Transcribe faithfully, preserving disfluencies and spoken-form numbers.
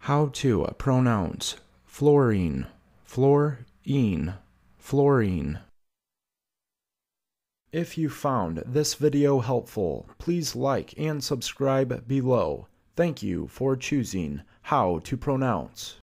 How to pronounce fluorine, fluorine, fluorine. If you found this video helpful, please like and subscribe below. Thank you for choosing How to Pronounce.